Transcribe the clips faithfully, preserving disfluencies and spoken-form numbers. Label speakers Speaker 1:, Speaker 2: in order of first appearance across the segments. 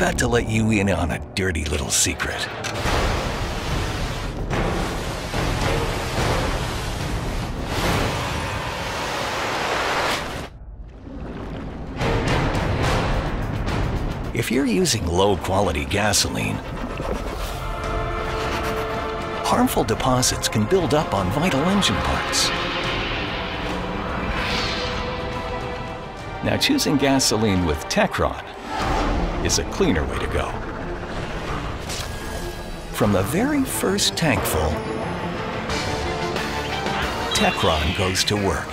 Speaker 1: about to let you in on a dirty little secret. If you're using low-quality gasoline, harmful deposits can build up on vital engine parts. Now, choosing gasoline with Techron is a cleaner way to go. From the very first tankful, Techron goes to work.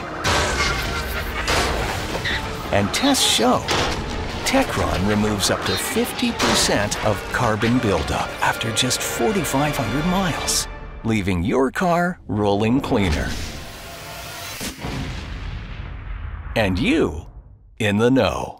Speaker 1: And tests show Techron removes up to fifty percent of carbon buildup after just forty-five hundred miles, leaving your car rolling cleaner. And you in the know.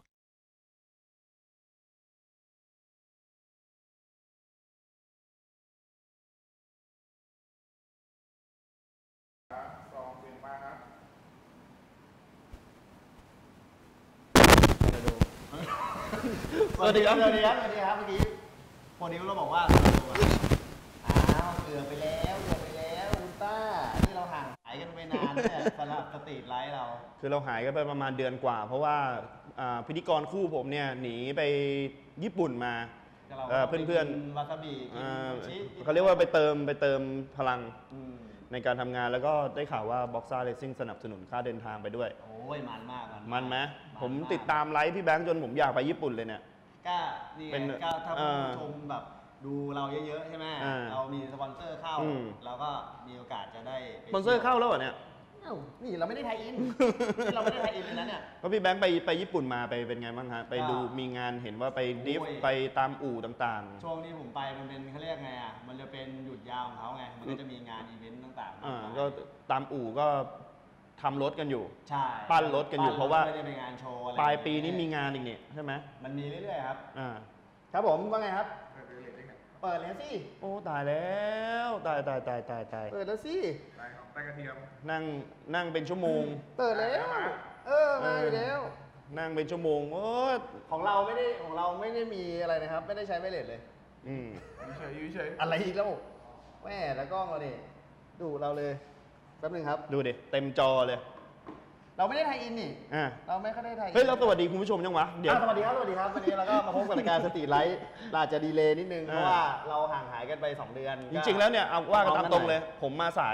Speaker 2: สวัสดีครับสวัสดีครับสวัสดีครับเมื่อกี้โปรดิวเราบอกว่าอ้าวเกือบไปแล้วเกือบไปแล้วคุณต้าที่เราห่างหายกันไปนานเนี่ยสำหรับสตรีทไลฟ์เรา
Speaker 3: คือเราหายกันไปประมาณเดือนกว่าเพราะว่าพิธีกรคู่ผมเนี่ยหนีไปญี่ปุ่นมาเพื่อนเพื่อน
Speaker 2: วาซาบิ
Speaker 3: เขาเรียกว่าไปเติมไปเติมพลังในการทำงานแล้วก็ได้ข่าวว่า Boxer Racing สนับสนุนค่าเดินทางไปด้วย
Speaker 2: โอ้ยมันมาก
Speaker 3: มันไหมผมติดตามไลฟ์พี่แบงค์จนผมอยากไปญี่ปุ่นเลยเนี่ย
Speaker 2: ก็นี่ก็ถ้าผู้ชมแบบดูเราเยอะๆใช่ไหมเรามีสปอนเซอร์เข้าเราก็มีโอกาสจะได้
Speaker 3: สปอนเซอร์เข้าแล้วเหรอเนี่ย
Speaker 2: นี่เราไม่ได้ไทยอินเราไม่ได้ไทยอินเลยนะเนี่ย
Speaker 3: เพราะพี่แบงค์ไปไปญี่ปุ่นมาไปเป็นไงบ้างฮะไปดูมีงานเห็นว่าไปดิฟไปตามอู่ต่าง
Speaker 2: ๆช่วงนี้ผมไปมันเป็นเขาเรียกไงอ่ะมันจะเป็นหยุดยาวของเขาไงมันก็จะมีงานอีเวนต์ต่าง
Speaker 3: ๆอ่าก็ตามอู่ก็ทำรถกันอยู่
Speaker 2: ใช่
Speaker 3: ปั้นรถกันอยู่เพราะว่า
Speaker 2: ไม่ได้เป็นงานโชว์อะไร
Speaker 3: ปลายปีนี้มีงานอีกเนี่ยใช่ไหม
Speaker 2: มันมีเรื่อยๆครับ
Speaker 3: อ่า
Speaker 2: ครับผมว่าไงครับเปิดแล้วสิ
Speaker 3: โอ้ตายแล้วตายตายตายตายตาย
Speaker 2: เปิดแล้วสิ
Speaker 4: ไปกระเทียม
Speaker 3: นั่งนั่งเป็นชั่วโมง
Speaker 2: เปิดแล้วเออมาอยู่แล้ว
Speaker 3: นั่งเป็นชั่วโมงโอ้
Speaker 2: ของเราไม่ได้ของเราไม่ได้มีอะไรนะครับไม่ได้ใช้ไวเลสเลย
Speaker 3: อืม
Speaker 4: เฉยเฉย
Speaker 2: อะไรอีกแล้วแม่แล้วกล้องเราดิดูเราเลยแป๊บนึงครับ
Speaker 3: ดูดิเต็มจอเลย
Speaker 2: เราไม่ได้ไทยอินนี่เราไม่ค่อยได้ไทย
Speaker 3: เฮ้ยเราสวัสดีคุณผู้ชมยังวะ
Speaker 2: เดี๋ยวสวัสดีครับสวัสดีครับวันนี้เราก็มาพบกับรายการสตรีทไลฟ์อาจจะดีเลย์นิดนึงเพราะว่าเราห่างหายกันไปสองเดือน
Speaker 3: จริงๆแล้วเนี่ยเอาว่ากันตามตรงเลยผมมาสาย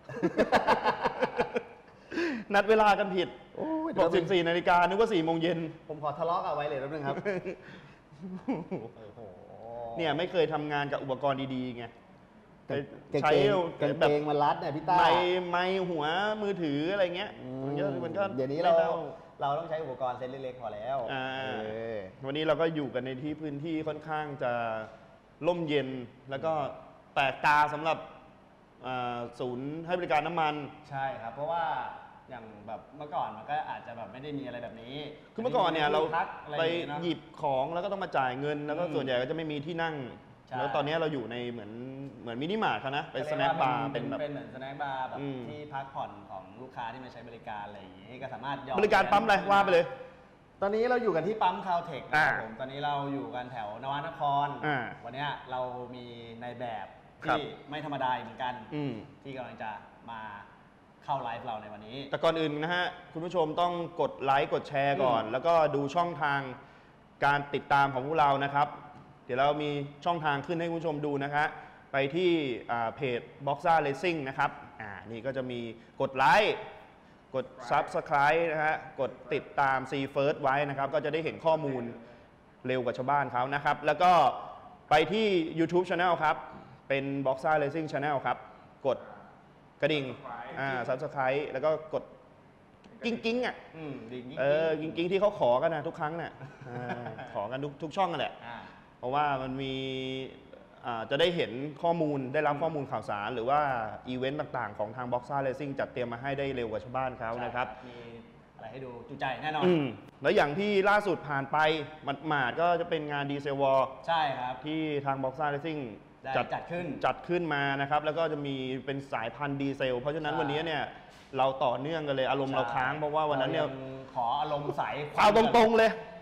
Speaker 3: นัดเวลากันผิดบอกสิบสี่นาฬิกานึกว่าสี่โมงเย็น
Speaker 2: ผมขอทะเลาะกับไวเลสแป๊บนึงครับ
Speaker 3: เนี่ยไม่เคยทำงานกับอุปกรณ์ดีๆไง
Speaker 2: ใช้กางเกงมารัดเนี่ยพี่ต้า
Speaker 3: ไม่ไม่หัวมือถืออะไรเงี้ยมันก็
Speaker 2: เดี๋ยวนี้เราเราต้องใช้อุปกรณ์เซตเล็กๆพอแล้ว
Speaker 3: วันนี้เราก็อยู่กันในที่พื้นที่ค่อนข้างจะร่มเย็นแล้วก็แปลกตาสำหรับศูนย์ให้บริการน้ำมัน
Speaker 2: ใช่ครับเพราะว่าอย่างแบบเมื่อก่อนมันก็อาจจะแบบไม่ได้มีอะไรแบบนี้
Speaker 3: คือเมื่อก่อนเนี่ยเราไปหยิบของแล้วก็ต้องมาจ่ายเงินแล้วก็ส่วนใหญ่ก็จะไม่มีที่นั่งแล้วตอนนี้เราอยู่ในเหมือนเหมือนมินิมาร์ทนะเป็นสแน็คบาร์
Speaker 2: เป็นแบบเป็นเหมือนสแน็คบาร์แบบที่พักผ่อนของลูกค้าที่มาใช้บริการอะไรอย่างนี้ก็สามารถ
Speaker 3: บริการปั๊มอะไรว่าไปเลย
Speaker 2: ตอนนี้เราอยู่กันที่ปั๊มคาวเทคนะครับผมตอนนี้เราอยู่กันแถวนวนครวันนี้เรามีในแบบที่ไม่ธรรมดาเหมือนกันที่กำลังจะมาเข้าไลฟ์เราในวันนี้
Speaker 3: แต่ก่อนอื่นนะฮะคุณผู้ชมต้องกดไลค์กดแชร์ก่อนแล้วก็ดูช่องทางการติดตามของพวกเรานะครับเดี๋ยวเรามีช่องทางขึ้นให้คุณผู้ชมดูนะคะไปที่เพจ Boxer Racing นะครับอ่านี่ก็จะมีกดไลค์กด Subscribe นะฮะกดติดตาม ซี First ไว้นะครับก็จะได้เห็นข้อมูลเร็วกว่าชาวบ้านเขานะครับแล้วก็ไปที่ YouTube Channel ครับเป็น Boxer Racing Channel ครับกดกระดิ่งอ่า Subscribe แล้วก็กดกิ้งกิ้งอ่ะเออกิ้งกิ้งที่เขาขอกันนะทุกครั้งเนี่ยขอกันทุกทุกช่องกันแหละเพราะว่ามันมีจะได้เห็นข้อมูลได้รับข้อมูลข่าวสารหรือว่าอีเวนต์ต่างๆของทาง Boxer Racing จัดเตรียมมาให้ได้เร็วกว่าชาวบ้านเขานะครับ
Speaker 2: มีอะไรให้ดูจุใจแน่นอน
Speaker 3: แล้วอย่างที่ล่าสุดผ่านไปหมาดๆก็จะเป็นงานดีเซลวอล
Speaker 2: ใช่ครับ
Speaker 3: ที่ทาง Boxer Racing
Speaker 2: จัดจัดขึ้น
Speaker 3: จัดขึ้นมานะครับแล้วก็จะมีเป็นสายพันธุ์ดีเซลเพราะฉะนั้นวันนี้เนี่ยเราต่อเนื่องกันเลยอารมณ์เราค้างเพราะว่าวันนั้นเนี่ย
Speaker 2: ขออารมณ์ใส
Speaker 3: เอาตรงๆเลย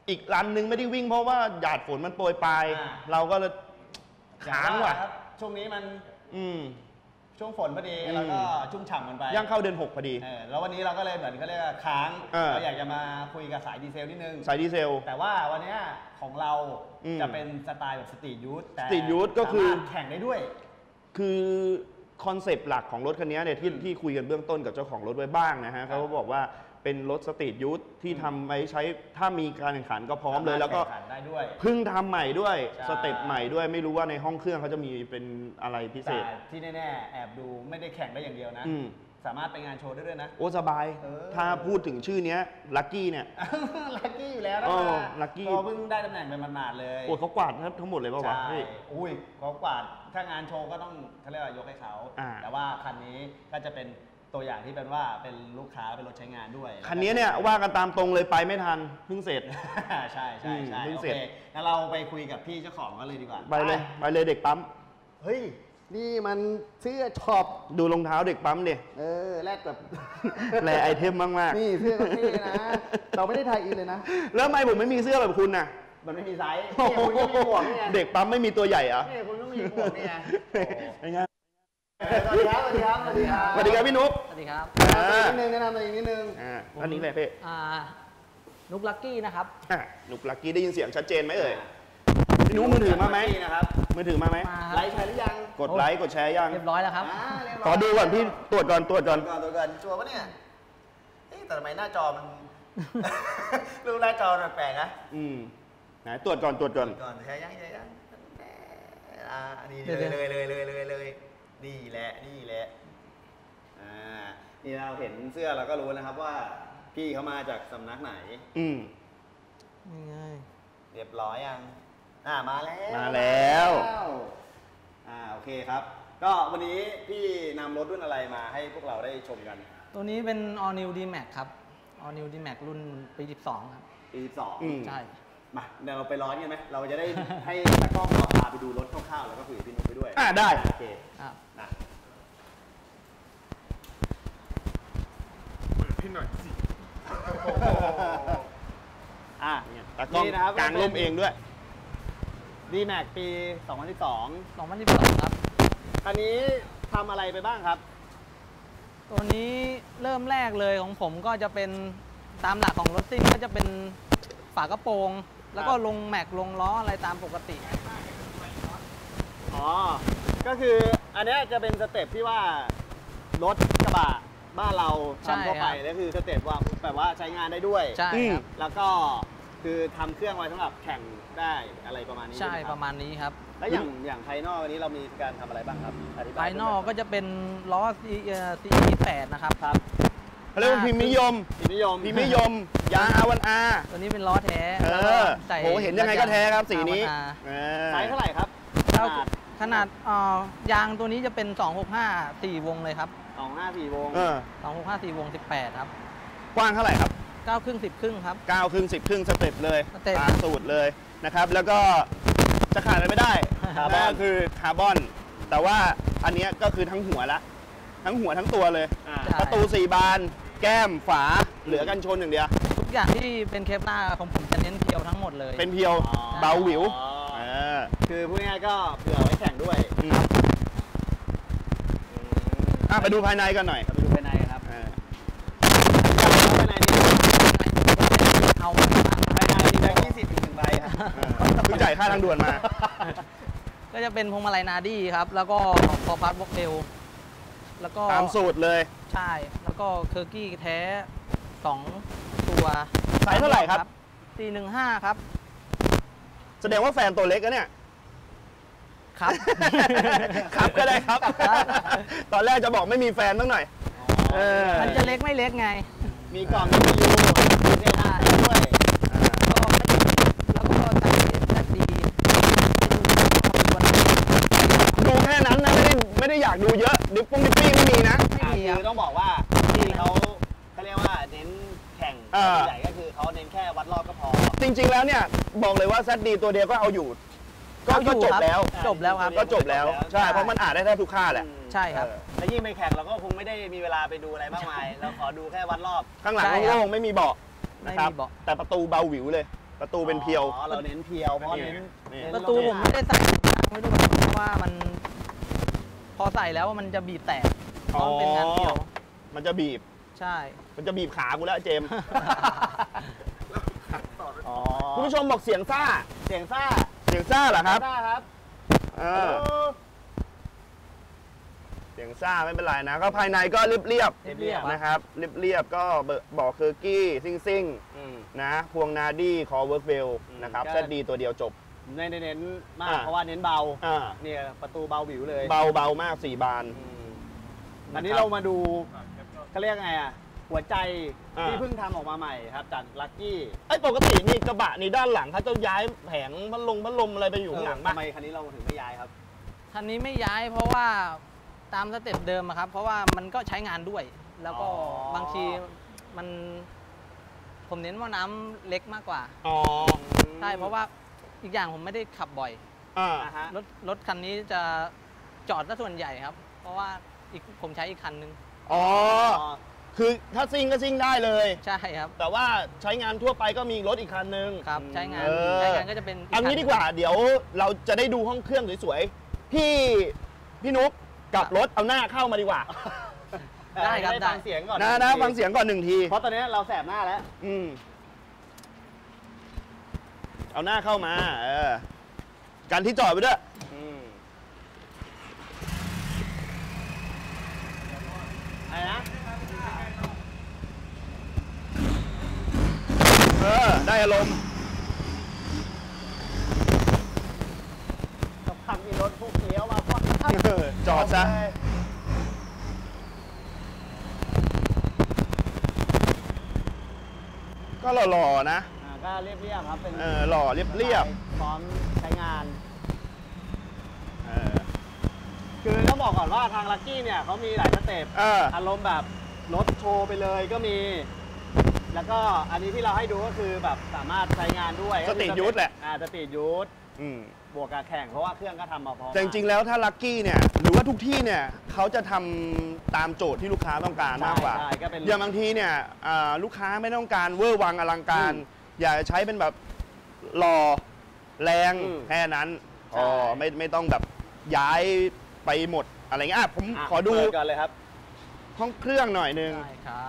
Speaker 3: อีกรันนึงไม่ได้วิ่งเพราะว่าหยาดฝนมันโปรยปลายเราก็เลยค้างว่ะ
Speaker 2: ช่วงนี้มัน
Speaker 3: อืม
Speaker 2: ช่วงฝนพอดีแล้วก็ชุ่มฉ่ำกันไป
Speaker 3: ย่างเข้าเดือนหกพอดี
Speaker 2: แล้ววันนี้เราก็เลยเหมือนเขาเรียกว่าค้างเราอยากจะมาคุยกับสายดีเซลนิดนึง
Speaker 3: สายดีเซล
Speaker 2: แต่ว่าวันนี้ของเราจะเป็นสไตล์แบบสตรีทยูทแต่
Speaker 3: สตรีทยูทก็คือ
Speaker 2: แข่งได้ด้วย
Speaker 3: คือคอนเซปต์หลักของรถคันนี้เนี่ยที่ที่คุยกันเบื้องต้นกับเจ้าของรถไว้บ้างนะฮะเขาบอกว่าเป็นรถสตรีทยูทที่ทำไว้ใช้ถ้ามีการแข่งขันก็พร้อมเลยแล้วก็เพิ่งทำใหม่ด้วยสเต็ปใหม่ด้วยไม่รู้ว่าในห้องเครื่องเขาจะมีเป็นอะไรพิเศษ
Speaker 2: ที่แน่ๆแอบดูไม่ได้แข่งได้อย่างเดียวนะสามารถไปงานโชว์ได้ด้วยนะ
Speaker 3: โอ้สบายถ้าพูดถึงชื่อนี้ลัคกี้เนี่ย
Speaker 2: ลัคกี้อยู่แล้วนะ
Speaker 3: ลัคกี้
Speaker 2: เพิ่งได้ตำแหน่งเป็นนานๆเลย
Speaker 3: โอ้เขากวาดทั้งหมดเลยป่าววะ
Speaker 2: ใช่อุ้ยเขากวาดถ้างานโชว์ก็ต้องเขาเรียกว่ายกให้เขาแต่ว่าคันนี้ก็จะเป็นตัวอย่างที่เป็นว่าเป็นลูกค้าเป็นรถใช้งานด้วย
Speaker 3: คันนี้เนี่ยว่ากันตามตรงเลยไปไม่ทันเพิ่งเสร็จ
Speaker 2: ใช่ใช่ใช่โอเคงั้นเราไปคุยกับพี่เจ้าของกันเลยดีกว่า
Speaker 3: ไปเลยไปเลยเด็กปั๊ม
Speaker 2: เฮ้ยนี่มันเสื้อช็อป
Speaker 3: ดูรองเท้าเด็กปั๊มดิ
Speaker 2: เออแลกแบบ
Speaker 3: แลไอเทมมาก
Speaker 2: ๆนี่เสื้อก็เท่นะเราไม่ได้ไทยอินเลยนะ
Speaker 3: แล้วทำไมผมไม่มีเสื้อแบบคุณน่ะ
Speaker 2: มันไม่มีไซส์เนี่ยคุณก็มีหมวกเนี่ย
Speaker 3: เด็กปั๊มไม่มีตัวใหญ่เหรอ
Speaker 2: เนี่ยคุณก็มีหมวกเนี่ย
Speaker 3: ไง
Speaker 2: สวัสดีครับสวัสดีครับสวัสดีครับ
Speaker 3: สวัสดีครับพี่นุ๊ก
Speaker 2: สวัสดีครับนิดนึงแนะนำตัวเองนิดนึง
Speaker 3: อ่าอันนี้แหละพี่
Speaker 5: อ่านุ๊กลักกี้นะครับ
Speaker 3: อ่านุ๊กลักกี้ได้ยินเสียงชัดเจนไหมเอ่ยพี่นุ๊กมือถือมาไหม
Speaker 2: นะครับ
Speaker 3: มือถือมาไหม
Speaker 2: ไลค์แชร์หรือยัง
Speaker 3: กดไลค์กดแชร์ยัง
Speaker 5: เรียบร้อยแล้วครับ
Speaker 3: ขอดูก่อนพี่ตรวจก่อนตรวจก่อน
Speaker 2: ก่อนตรวจก่อนชัวร์ปะเนี่ยแต่ทำไมหน้าจอมันรูปหน้าจอมันแปลกนะ
Speaker 3: อืมไหนตรวจก่อนตรวจก่อน
Speaker 2: ก่อนแชร์ยังแชร์ยังอ่านี่เลยเลยเลยเลยเลยเลยนี่แหละนี่แหละอ่านี่เราเห็นเสื้อเราก็รู้นะครับว่าพี่เขามาจากสำนักไหน
Speaker 3: อืม
Speaker 5: ง่าย
Speaker 2: เรียบร้อยยังอ่ามาแล้ว
Speaker 3: มาแล้ว
Speaker 2: อ่าโอเคครับก็วันนี้พี่นำรถรุ่นอะไรมาให้พวกเราได้ชมกัน
Speaker 5: ตัวนี้เป็น All New D-Max ครับ All New D-Max รุ่นปีสิบสองครับ
Speaker 2: ปีสิบสอง
Speaker 5: ใช่
Speaker 2: มาเดี๋ยวเราไปร้อนกันไหมเราจะได้ให้ตากล้องเราพาไปดูรถคร่าวๆแล้วก็คุยกับพี่นุ๊กไปด้วย
Speaker 3: อ่าได้
Speaker 2: โอเค
Speaker 5: ครับ
Speaker 2: นะ
Speaker 4: เปิดพี่หน่อยสิ
Speaker 2: อ่ะ
Speaker 3: ตากล้องกลางร่มเองด้วย
Speaker 2: D-Max ปีสองพันสิบสอง
Speaker 5: สองพันสิบสองครับ
Speaker 2: คันนี้ทำอะไรไปบ้างครับ
Speaker 5: ตัวนี้เริ่มแรกเลยของผมก็จะเป็นตามหลักของรถซิ่งก็จะเป็นฝากระโปรงแล้วก็ลงแม็กลงล้ออะไรตามปกติ
Speaker 2: อ๋อก็คืออันนี้จะเป็นสเต็ปที่ว่ารถกระบะบ้านเราทำทั่วไปแล้วคือสเต็ปว่าแบบว่าใช้งานได้ด้วย
Speaker 5: ใช่ครับ
Speaker 2: แล้วก็คือทำเครื่องไว้สำหรับแข่งได้อะไรประมาณนี้
Speaker 5: ใช่ประมาณนี้ครับ
Speaker 2: แล้วอย่างอย่างภายนอกวันนี้เรามีการทำอะไรบ้างครับ
Speaker 5: ภายนอกก็จะเป็นล้อ ซี อี แปด นะครับ
Speaker 2: ครับ
Speaker 3: เขาเรียกว่าพิมพ์นิยม
Speaker 2: พิมพ์นิยม
Speaker 3: พิมพ์นิยมยาง อาร์ วัน อาร์
Speaker 5: ตัวนี้เป็นล้อแท้
Speaker 3: เออโหเห็นยังไงก็แท้ครับสีนี้
Speaker 2: ไซส์เท่าไหร่ครับ
Speaker 5: ขนาดยางตัวนี้จะเป็นสองหกห้าสี่วงเลยครับ
Speaker 2: สองห้าสี่วง
Speaker 5: สองหกห้าสี่วงสิบแปดครับ
Speaker 3: กว้างเท่าไหร่ครับ
Speaker 5: เก้าครึ่งสิบครึ่งครับ
Speaker 3: เก้าครึ่งสิบครึ่งสเต็ปเลยตามสูตรเลยนะครับแล้วก็จะขาดอะไรไม่ได้นั่นก็คือคาร์บอนแต่ว่าอันนี้ก็คือทั้งหัวละทั้งหัวทั้งตัวเลยประตูสี่บานแก้มฝาเหลือกันชนอย่างเดียว
Speaker 5: ทุกอย่างที่เป็นเคปล่าของผมจะเน้นเพียวทั้งหมดเลย
Speaker 3: เป็นเพียวเบาหวิว
Speaker 2: คือพูดง่ายๆก็เผื่อไว้แข่งด้วย
Speaker 3: ไปดูภายในกันหน่อย
Speaker 2: ไปดูภายในครับภายในนี้
Speaker 5: เอา
Speaker 2: ภายในมีแบงค์ยี่สิบอีกหนึ่งใบครับ
Speaker 3: เพิ่งจ่ายค่าทางด่วนมา
Speaker 5: ก็จะเป็นพวงมาลัยนาดี้ครับแล้วก็คอพับวอล์กเทลแล้วก็
Speaker 3: ตามสูตรเลย
Speaker 5: ใช่แล้วก็เคอร์กี้แท้สองตัว
Speaker 3: ไซส์เท่าไหร่ครับ
Speaker 5: สี่หนึ่งห้าครับ
Speaker 3: แสดงว่าแฟนตัวเล็กนะเนี่ย
Speaker 5: ครับ
Speaker 3: ครับก็ได้ครับตอนแรกจะบอกไม่มีแฟนตั้งหน่อย
Speaker 5: มันจะเล็กไม่เล็กไง
Speaker 2: มีกล่องมียูเรียนด้วย
Speaker 5: แล้วก็ไตแซดดี
Speaker 3: ดูแค่นั้นนะไม่ได้ไม่ได้อยากดูเยอะดิปปุ้งดิปปี้ไม่มีนะ
Speaker 2: ไม่มีคือต้องบอกว่าที่เขาเขาเรียกว่าเน้นแข่งใหญ่ก็คือเขาเน้นแค่วัดรอบก็พอ
Speaker 3: จริงๆแล้วเนี่ยบอกเลยว่าแซดดีตัวเดียวก็เอาอยู่ก็จบแล้ว
Speaker 5: จบแล้วครับ
Speaker 3: ก็จบแล้วใช่เพราะมันอ่านได้แทบทุกค่าแหละ
Speaker 5: ใช่ครับ
Speaker 2: แล้วยิ่งไปแข่งเราก็คงไม่ได้มีเวลาไปดูอะไรมากมายเราขอดูแค่วัดรอบ
Speaker 3: ข้างหลังโล่งไม่มีเบาะนะครับแต่ประตูเบาหวิวเลยประตูเป็นเพียว
Speaker 2: อ๋อเราเน้นเพียวเพราะเน้น
Speaker 3: นี่
Speaker 2: เน้น
Speaker 5: ประตูผมไม่ได้ใส่ยางไว้ด้วยเพราะว่ามันพอใส่แล้วมันจะบีบแตกเพราะมันเป็นงานเพียว
Speaker 3: มันจะบีบ
Speaker 5: ใช่
Speaker 3: มันจะบีบขากูแล้วเจมส์
Speaker 2: อ๋อ
Speaker 3: คุณผู้ชมบอกเสียงซ่า
Speaker 2: เสียงซ่า
Speaker 3: เสียงซ่าเหรอครับ
Speaker 2: ซ่าครับ
Speaker 3: เออเสียงซ่าไม่เป็นไรนะ ก็ภายในก็เรียบเรียบ
Speaker 5: เรียบๆ
Speaker 3: นะครับเรียบเรียบก็บอกเคอร์กี้ซิ่งซิ่ง
Speaker 2: อืม
Speaker 3: นะพวงนาดี้คอเวิร์กเวล
Speaker 2: อืม
Speaker 3: นะครับ
Speaker 2: ก็
Speaker 3: เซตดีตัวเดียวจบ
Speaker 2: ไม่ได้เน้นมาก
Speaker 3: อ่า
Speaker 2: เพราะว่าเน้นเบา
Speaker 3: อ่า
Speaker 2: เนี่ยประตูเบาบิวเลย
Speaker 3: เบาเบามากสี่บาน
Speaker 2: อืมอันนี้เรามาดูเขาเรียกไงอ่ะหัวใจ
Speaker 3: อ่า
Speaker 2: ที่เพิ่งทำออกมาใหม่ครับจากลัคกี้
Speaker 3: ไอ้ปกตินี่กระบะนี่ด้านหลังเขาจะย้ายแผงพัดลมพัดลมอะไรไปอยู่ข้างหลัง
Speaker 2: ทำ
Speaker 3: ป่ะ
Speaker 2: ไมคันนี้เราถึงไม่ย้ายครับ
Speaker 5: คันนี้ไม่ย้ายเพราะว่าตามสเต็ปเดิมอะครับ เพราะว่ามันก็ใช้งานด้วย แล้วก็
Speaker 2: อ๋อ
Speaker 5: บางทีมัน ผมเน้นว่าน้ำเล็กมากกว่า
Speaker 3: อ๋อ
Speaker 5: ใช่เพราะว่าอีกอย่างผมไม่ได้ขับบ่อย
Speaker 3: อ่า
Speaker 2: อ่าฮะ
Speaker 5: รถรถคันนี้จะจอดซะส่วนใหญ่ครับ เพราะว่าอีกผมใช้อีกคันนึง
Speaker 3: อ๋อ คือถ้าซิ่งก็ซิ่งได้เลย
Speaker 5: ใช่ครับ
Speaker 3: แต่ว่าใช้งานทั่วไปก็มีรถอีกคันนึง
Speaker 5: ครับใช้งาน
Speaker 3: เออ
Speaker 5: ใช้งานก็จะเป็น
Speaker 3: เอางี้ดีกว่า เดี๋ยวเราจะได้ดูห้องเครื่องสวยๆ พี่พี่นุ๊กกับรถเอาหน้าเข้ามาดีกว่า
Speaker 5: ได้ครับ
Speaker 2: ได้
Speaker 5: ได้
Speaker 2: ฟังเสียงก่อน
Speaker 3: นะนะฟังเสียงก่อนหนึ่งที
Speaker 2: เพราะตอนนี้เราแสบหน้าแล้ว
Speaker 3: อืมเอาหน้าเข้ามาเออการที่จอดไปด้วย
Speaker 2: อืมอะไรนะ
Speaker 3: เออ ได้อารมณ์
Speaker 2: สักพักมีรถพวกเลี้ยวมาพอด
Speaker 3: เออจอดซะ ก็หล่อๆนะ
Speaker 2: อ่าก็เรียบๆครับเป็น
Speaker 3: เออหล่อเรียบ
Speaker 2: พร้อมใช้งาน
Speaker 3: ๆเออ
Speaker 2: คือต้องบอกก่อนว่าทางลักกี้เนี่ยเขามีหลายสเต็ป
Speaker 3: เออ
Speaker 2: อารมณ์แบบรถโชว์ไปเลยก็มี แล้วก็อันนี้ที่เราให้ดูก็คือแบบสามารถใช้งานด้วย
Speaker 3: สตรีทยูทแหละ
Speaker 2: อ่าสตรีทยูท
Speaker 3: อืม
Speaker 2: บวกกับแข่งเพราะว่าเครื่องก็ทำมาพร้อม
Speaker 3: แต่จริงๆแล้วถ้าลัคกี้เนี่ย หรือว่าทุกที่เนี่ยเขาจะทำตามโจทย์ที่ลูกค้าต้องการมากกว่า
Speaker 2: ใช่ก็เป็น
Speaker 3: อย่างบางทีเนี่ยอ่าลูกค้าไม่ต้องการเวอร์วังอลังการ
Speaker 2: อืม
Speaker 3: อยากจะใช้เป็นแบบหล่อแรง
Speaker 2: อืม
Speaker 3: แค่นั้น
Speaker 2: ใช่
Speaker 3: อ๋อไม่ไม่ต้องแบบย้ายไปหมดอะไรเงี้ยอ่ะผม
Speaker 2: ะ
Speaker 3: ขอดู
Speaker 2: เปิก่อนเลยครับ
Speaker 3: ห้องเครื่องหน่อยหนึง
Speaker 5: ใช่ครับ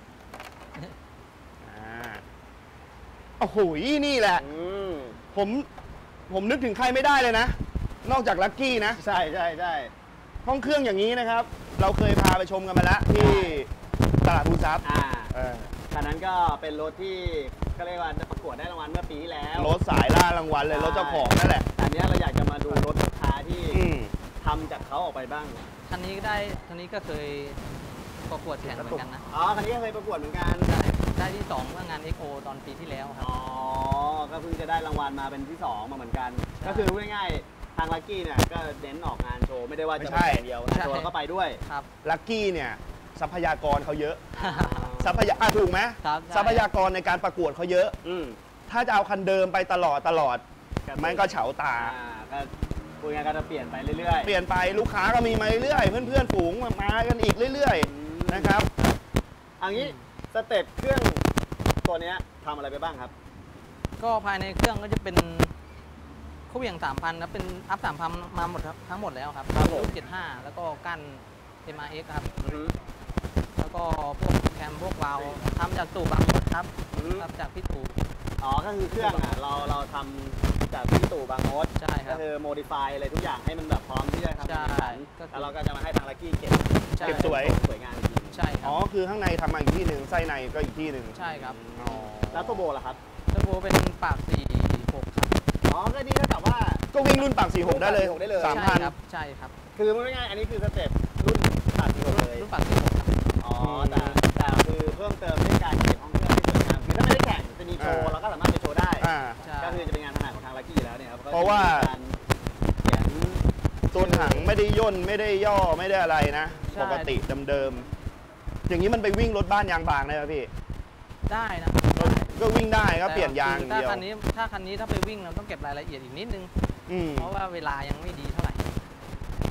Speaker 3: อ่าโอ้โหนี่แหละ
Speaker 2: อืม
Speaker 3: ผมผมนึกถึงใครไม่ได้เลยนะ นอกจากลัคกี้นะ
Speaker 2: ใช่ใช่ใช่
Speaker 3: ห้องเครื่องอย่างนี้นะครับ เราเคยพาไปชมกันมาแล้วที่ตลาดภูทรัพย์
Speaker 2: อ่า
Speaker 3: เออ
Speaker 2: คันนั้นก็เป็นรถที่ก็เรียกว่าประกวดได้รางวัลเมื่อปีที่แล้ว
Speaker 3: รถสายล่ารางวัลเลย
Speaker 2: ใช่
Speaker 3: รถเจ้าของนั่นแหละ
Speaker 2: อันเนี้ยเราอยากจะมาดูรถลูกค้าที่
Speaker 3: อืม
Speaker 2: ทำจากเขาออกไปบ้าง
Speaker 5: คันนี้ก็ได้คันนี้ก็เคยประกวดแข่งเหมือนกันนะ
Speaker 2: อ๋อ คันนี้ก็เคยประกวดเหมือนกัน
Speaker 5: ได้ได้ที่สองเมื่องาน เอ็กซ์ โอ ตอนปีที่แล้วครับ
Speaker 2: อ๋อ ก็เพิ่งจะได้รางวัลมาเป็นที่สองมาเหมือนกัน
Speaker 5: ใช่
Speaker 2: ก็คือพูดง่ายๆทางลักกี้เนี่ยก็เน้นออกงานโชว์ไม่ได้ว่าจะ
Speaker 3: ไม่
Speaker 2: ไป
Speaker 3: ใช่
Speaker 2: อย่างเดียวงานโชว์เราก็ไปด้วย
Speaker 5: ครับ
Speaker 3: ลัคกี้เนี่ยทรัพยากรเขาเยอะ ทรัพยาอ่ะถูกไหม
Speaker 5: ครับใช่
Speaker 3: ทรัพยากรในการประกวดเขาเยอะ
Speaker 2: อืม
Speaker 3: ถ้าจะเอาคันเดิมไปตลอดตลอด
Speaker 2: ครับ
Speaker 3: มันก็เฉาตา
Speaker 2: อ่าก็พูดง่ายๆก็จะเปลี่ยนไปเรื่อยๆ
Speaker 3: เปลี่ยนไปลูกค้าก็มีมาเรื่อยๆ เพื่อนๆฝูงมามากันอีกเรื่อย
Speaker 2: อืม
Speaker 3: ๆ นะครับ
Speaker 2: เอันนี้สเต็ปเครื่องตัวเนี้ยทำอะไรไปบ้างครับ
Speaker 5: ก็ภายในเครื่องก็จะเป็นคู่เหวี่ยงสามพันนะเป็นอัพสามพันมาหมดครับทั้งหมดแล้วครับ
Speaker 2: ครับผม
Speaker 5: เจ็ดห้าแล้วก็กั้น เอ็ม อาร์ เอ็กซ์ ครับ
Speaker 2: อือฮึ
Speaker 5: แล้วก็พวกแคมพวกวาล์วทำจากตู่บางมดครับ
Speaker 2: อือฮึ
Speaker 5: ครับจากพี่ตู่
Speaker 2: อ๋อ ก็คือเครื่องอ่ะเราเราทำจากที่ตู่บางมด
Speaker 5: ใช่ค
Speaker 2: ก็
Speaker 5: รับ
Speaker 2: คือโมดิฟายอะไรทุกอย่างให้มันแบบพร้อมที่จะทำ
Speaker 5: ใช่
Speaker 2: การแข่งขัน
Speaker 5: ก็คือ
Speaker 2: แล้วเราก็จะมาให้ทางลักกี้เก็บ
Speaker 5: ใช่
Speaker 3: เก็บสวย
Speaker 2: สวยงามอีกทีหนึ่ง
Speaker 5: ใช่ครั
Speaker 3: อ๋
Speaker 5: บ
Speaker 3: อ คือข้างในทำมาอีกที่หนึ่งไส้ในก็อีกที่หนึ่ง
Speaker 5: ใช่ครับ
Speaker 3: อ๋อ
Speaker 2: แล้วตัวโบล่ะครับ
Speaker 5: เทอร์โบเป็นปากสี่หกครับ
Speaker 2: อ๋อ ก็ดีเท่ากับว่า
Speaker 3: ก็วิ่งรุ่นปากสี่หกได้เลย
Speaker 2: รุ่นปากสี่หกได้เลย
Speaker 3: สาม
Speaker 5: ใช่
Speaker 3: พัน
Speaker 5: ครับใช่ครับ
Speaker 2: คือพูดง่ายๆอันนี้คือสเต็ปรุ่นตัดที่หกเลย
Speaker 5: รุ่นปากสี่หกครับ
Speaker 2: อ๋อ แต่แต่คือเพิ่มเติมด้วยการเก็บห้องเครื่องที่สวยงามคือถ้าไม่ได้แข่งจะมีโชว์
Speaker 3: อ่า
Speaker 2: เราก็สามารถไปโชว์ได้
Speaker 3: อ่า
Speaker 5: ใช่
Speaker 2: ก็คือจะเป็นงานถนัดของทางลักกี้อยู่แล้วเนี่ยครับ
Speaker 3: เพราะว่า
Speaker 2: ก็จะมีการเขียน
Speaker 3: ตัวถังไม่ได้ย่นไม่ได้ย่อไม่ได้อะไรนะ
Speaker 5: ใช่
Speaker 3: ปกติเดิมๆ อย่างนี้มันไปวิ่งรถบ้านยางบางได้ไหมพี่
Speaker 5: ได้นะ
Speaker 3: ก็วิ่งได้ก็เปลี่ยนยาง
Speaker 5: แต่
Speaker 3: เดียว
Speaker 5: ถ้าคันนี้ถ้าคันนี้ถ้าไปวิ่งเราต้องเก็บรายละเอียดอีกนิดนึง
Speaker 3: อืม
Speaker 5: เพราะว่าเวลายังไม่ดีเท่าไหร่
Speaker 2: อ๋อ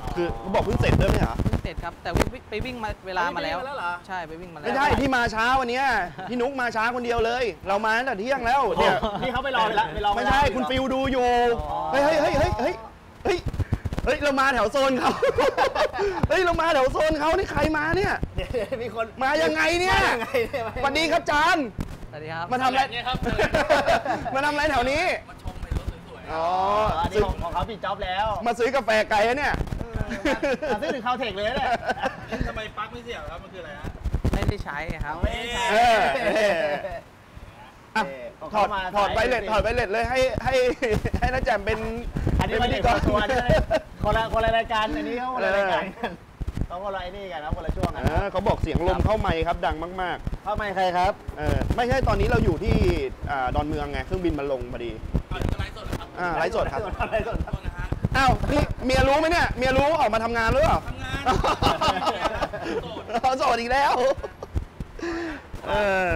Speaker 3: คือเขาบอกเพิ่งเสร็จด้วยไหมเหรอ
Speaker 5: เพิ่งเสร็จครับแต่วิ่งไปวิ่งมาเวลามาแล้ว
Speaker 2: ไปวิ่งมาแล้วเหรอ
Speaker 5: ใช่ไปวิ่งมาแล้ว
Speaker 3: ไม่ใช่ที่มาช้าวันเนี้ยพี่นุ๊กมาช้าคนเดียวเลย เรามาตั้งแต่เที่ยงแล้วเนี่ย
Speaker 2: นี่เขาไปรอไปแล้วไปรอ
Speaker 3: ไม่ใช่คุณฟิลดูอยู่เฮ้ยเฮ้ยเฮ้ยเฮ้ยเฮ้ยเฮ้ยเฮ้ยเรามาแถวโซนเขาเฮ้ยเรามาแถวโซนเขานี่ใครมาเนี่ย
Speaker 2: เดี๋ยวมีคน
Speaker 3: มายังไงเนี่ย
Speaker 2: มายังไงเนี่ย
Speaker 3: สวัสดีครับจาน
Speaker 5: สวัสดีครับ
Speaker 3: มาทำอะไรมาทำอะไรแถวนี้
Speaker 5: มาชมไปรถสวยๆ
Speaker 3: อ๋อ
Speaker 2: อันนี้ของของเขาปิดจ็อบแล้ว
Speaker 3: มาซื้อกาแฟไก่เนี่ย
Speaker 2: มาซื้อถึงคาวเทคเลยเนี่ย
Speaker 4: ทำไมปลั๊กไม่เสียบครับ มันคืออะไรฮะ
Speaker 5: ไม่ได้ใช้ครับ
Speaker 2: ไม่ได้ใช้
Speaker 3: เออเอออ่ะถอดถอดไวเลสถอดไวเลสเลยให้ให้ให้น้าแจ่มเป็น
Speaker 2: อันนี้ไม่ได้ตัวตัวนี่คนละคนละรายการอันนี้เขาคนละรายการกันเขาคนละไอ้นี่กันนะคนละช่วงกัน
Speaker 3: เออเขาบอกเสียงลมเข้าไมค์ครับดังมาก
Speaker 2: เข้าไม่ใครครับ
Speaker 3: ๆเออไม่ใช่ตอนนี้เราอยู่ที่อ่าดอนเมืองไงเครื่องบินมาลงพอดีอ่าไลฟ์สดครับ
Speaker 2: ไลฟ์สดครับ
Speaker 3: อ้าวนี่เมียรู้ไหมเนี่ยเมียรู้ออกมาทำงานหรือเปล่าทำงานโสดอีกแล้วเออ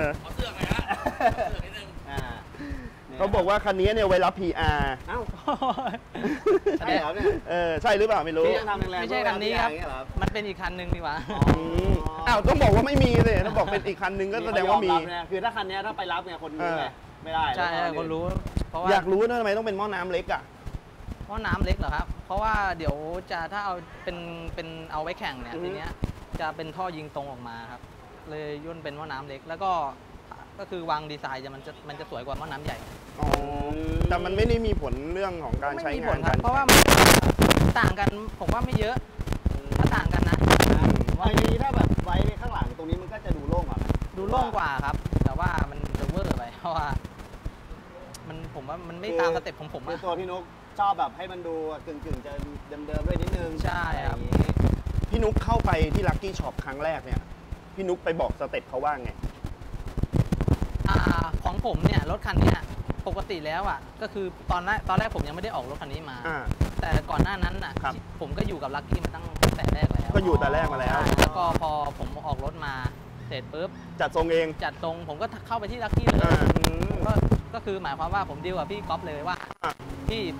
Speaker 2: อ่า
Speaker 3: เขาบอกว่าคันนี้เนี่ยไว้รับ พี อาร์
Speaker 2: เอ้าใช่เหรอเนี่ย
Speaker 3: เออใช่หรือเปล่าไม่รู้
Speaker 2: พี่ยังทำแรงๆ
Speaker 5: ไม่ใช่คันนี้ครับ
Speaker 2: อย่างเงี้ยเหอ
Speaker 5: มันเป็นอีกคันหนึ่งดีกว่า
Speaker 3: มอ้าวต้องบอกว่าไม่มีเลยต้องบอกเป็นอีกคันนึงก็แสดงว่ามี
Speaker 2: เขยอรับเนี่ยคือถ้าคันเนี้ยถ้าไปรับเนี่ยคนรู้ไง
Speaker 3: เออ
Speaker 2: ไม่ได้
Speaker 5: ใช่
Speaker 2: ต้อง
Speaker 5: คนรู้ เพราะว่า
Speaker 3: อยากรู้นะทำไมต้องเป็นหม้อน้ำเล็กอ่ะ
Speaker 5: เพราะน้ำเล็กเหรอครับ เพราะว่าเดี๋ยวจะถ้าเอาเป็นเป็นเอาไว้แข่งเนี่ย
Speaker 3: อือฮึ
Speaker 5: ทีเนี้ยจะเป็นท่อยิงตรงออกมาครับ เลยย่นเป็นหม้อน้ำเล็ก แล้วก็ก็คือวางดีไซน์จะมันจะมันจะสวยกว่าหม้อน้ำใหญ่
Speaker 3: อ๋อแต่มันไม่ได้มีผลเรื่องของการ
Speaker 5: ไม่
Speaker 3: ใช้
Speaker 5: มีผ
Speaker 3: งา
Speaker 5: ล
Speaker 3: น
Speaker 5: ครั
Speaker 3: กับ น
Speaker 5: เพราะว่ามันต่างกันผมว่าไม่เยอะถ้าต่างกันนะ
Speaker 2: ว่าทีนี้ถ้าแบบไว้ข้างหลังตรงนี้มันก็จะดูโล่งกว่าไหม
Speaker 5: ดูโล่งกว่าครับ แต่ว่ามันจะเวอร์ไปเพราะว่า มันผมว่ามันไม่ตามสเต็ปของผม
Speaker 2: คือ
Speaker 5: อะ
Speaker 2: ตัวพี่นุ๊กชอบแบบให้มันดูกึ่งกึ่งๆจะเดิมๆด้วยนิดนึง
Speaker 5: ใช่ครับ
Speaker 2: อะไอย่างงี้
Speaker 3: พี่นุ๊กเข้าไปที่ลัคกี้ช็อปครั้งแรกเนี่ยพี่นุ๊กไปบอกสเต็ปเขาว่าไง
Speaker 5: อ่าของผมเนี่ยรถคันเนี้ยปกติแล้วอ่ะก็คือตอนแรกตอนแรกผมยังไม่ได้ออกรถคันนี้มา
Speaker 3: อ่า
Speaker 5: แต่ก่อนหน้านั้นอ่ะ
Speaker 3: ครับ
Speaker 5: ผมก็อยู่กับลัคกี้มาตั้งแต่แรกแล้ว
Speaker 3: ก็อยู่แต่แรกมาแล้ว
Speaker 5: ใช่แล้วก็พอผมออกรถมาเสร็จปุ๊บ
Speaker 3: จัดทรงเอง
Speaker 5: จัดตรงผมก็เข้าไปที่ลัคกี้เลย
Speaker 3: อ่าอืม
Speaker 5: ก็ก็คือหมายความว่าผมดีลกับพี่ก๊อฟเลยว่า
Speaker 3: อ่ะ
Speaker 5: พี่ผม